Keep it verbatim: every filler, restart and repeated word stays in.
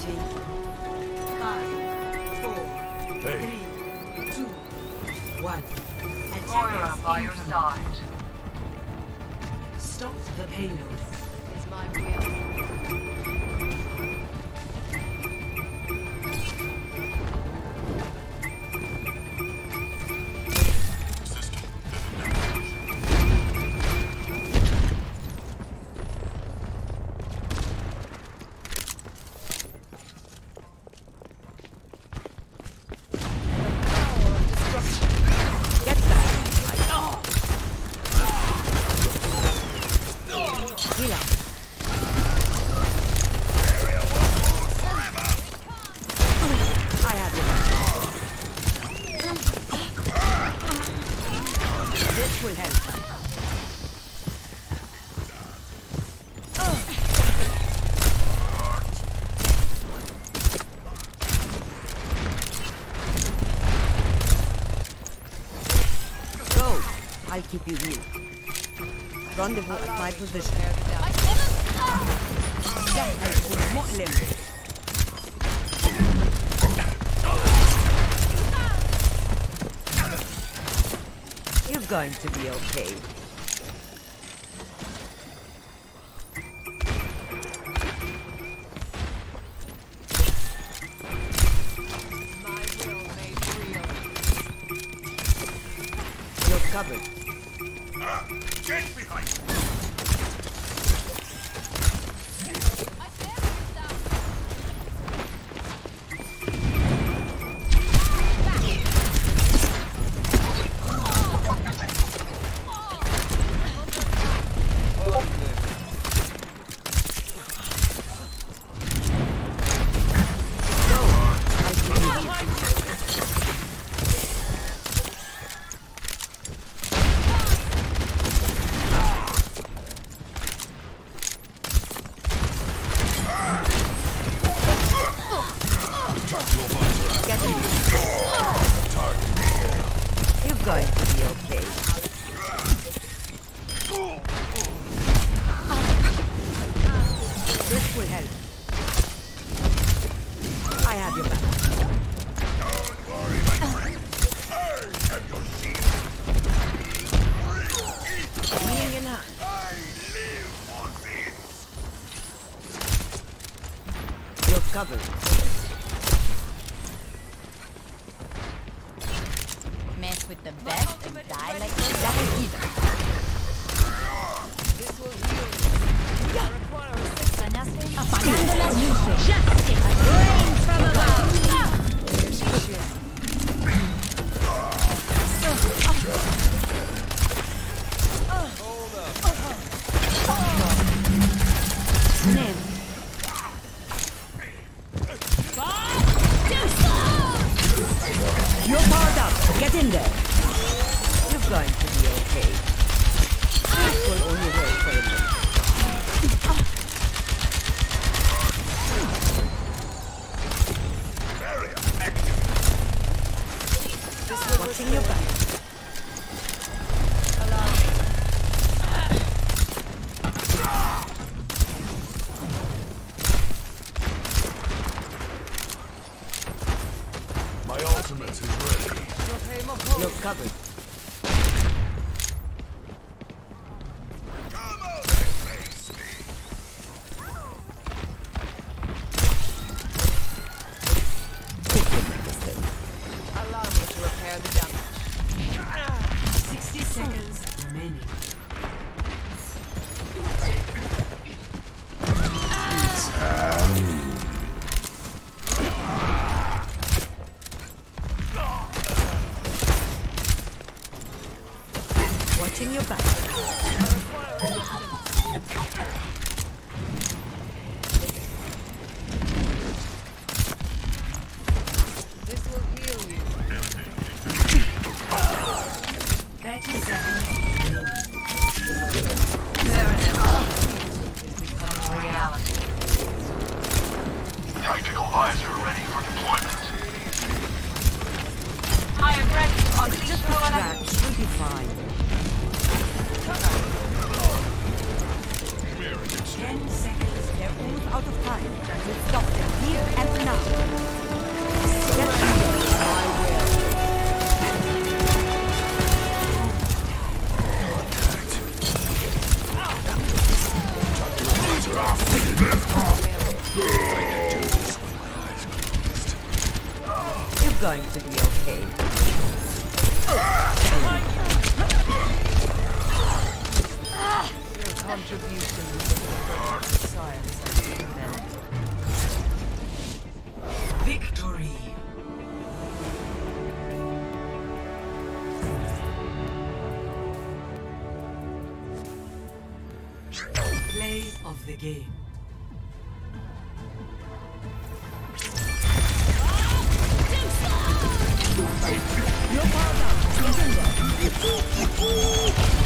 waiting. Five, four, Hey. three, two, one. Moira by your side. Stop the payload. Is my will. This will help. Go. I'll keep you healed. Rendezvous at my position. You're going to be okay. My will made real. You're covered. Ah, get behind! My family's down. You're going to be okay. This will help. I have your back. Don't worry, my friend. I am your shield. Healing in hand. I live for this. You're covered. Mess with the best and die like the best. This will heal you. I require assistance. Apagando las luces. Justice rains from above. Name. going to be okay. Your contribution to science and humanity. Victory! Play of the game. Your power down. Get in there.